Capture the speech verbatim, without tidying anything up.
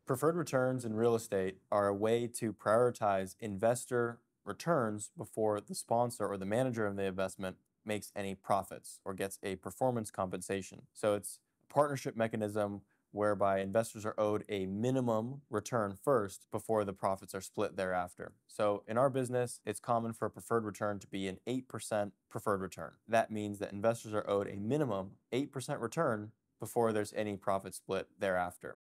Preferred returns in real estate are a way to prioritize investor returns before the sponsor or the manager of the investment makes any profits or gets a performance compensation. So it's a partnership mechanism whereby investors are owed a minimum return first before the profits are split thereafter. So in our business, it's common for a preferred return to be an eight percent preferred return. That means that investors are owed a minimum eight percent return before there's any profit split thereafter.